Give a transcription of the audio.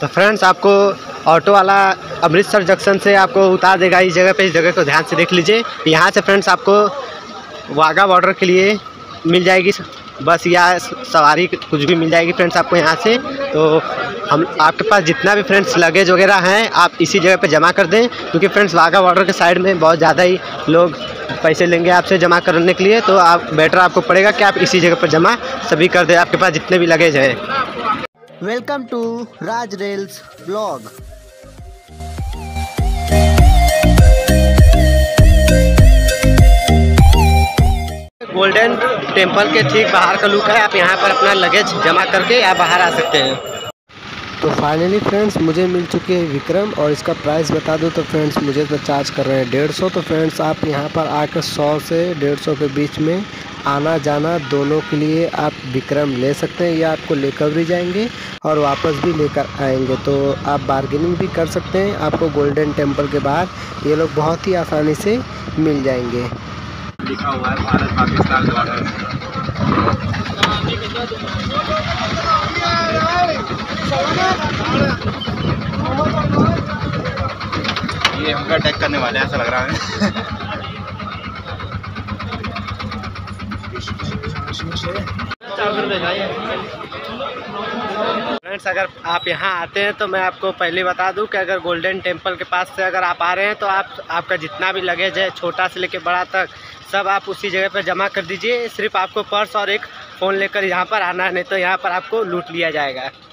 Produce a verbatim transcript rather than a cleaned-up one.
तो फ्रेंड्स आपको ऑटो वाला अमृतसर जंक्शन से आपको उतार देगा इस जगह पे। इस जगह को ध्यान से देख लीजिए। यहाँ से फ्रेंड्स आपको वाघा बॉर्डर के लिए मिल जाएगी बस या सवारी कुछ भी मिल जाएगी फ्रेंड्स आपको यहाँ से। तो हम आपके पास जितना भी फ्रेंड्स लगेज वगैरह हैं आप इसी जगह पे जमा कर दें, क्योंकि फ्रेंड्स वाघा बॉर्डर के साइड में बहुत ज़्यादा ही लोग पैसे लेंगे आपसे जमा करने के लिए। तो आप बेटर आपको पड़ेगा कि आप इसी जगह पर जमा सभी कर दें आपके पास जितने भी लगेज हैं। Welcome to Raj rails blog. Golden Temple के ठीक बाहर का लुक है। आप यहाँ पर अपना लगेज जमा करके आप बाहर आ सकते हैं। तो फाइनली फ्रेंड्स मुझे मिल चुके हैं विक्रम, और इसका प्राइस बता दूं तो फ्रेंड्स मुझे तो चार्ज कर रहे हैं डेढ़ सौ। तो फ्रेंड्स आप यहाँ पर आकर सौ से डेढ़ सौ के बीच में आना जाना दोनों के लिए आप विक्रम ले सकते हैं, या आपको लेकर भी जाएंगे और वापस भी लेकर आएंगे। तो आप बार्गेनिंग भी कर सकते हैं। आपको गोल्डन टेम्पल के बाहर ये लोग बहुत ही आसानी से मिल जाएंगे। लिखा हुआ है भारत पाकिस्तान बॉर्डर। ये हमको अटैक करने वाले हैं ऐसा लग रहा है। फ्रेंड्स अगर आप यहाँ आते हैं तो मैं आपको पहले बता दूं कि अगर गोल्डन टेम्पल के पास से अगर आप आ रहे हैं तो आप आपका जितना भी लगेज है छोटा से लेके बड़ा तक सब आप उसी जगह पर जमा कर दीजिए। सिर्फ आपको पर्स और एक फ़ोन लेकर यहाँ पर आना है, नहीं तो यहाँ पर आपको लूट लिया जाएगा।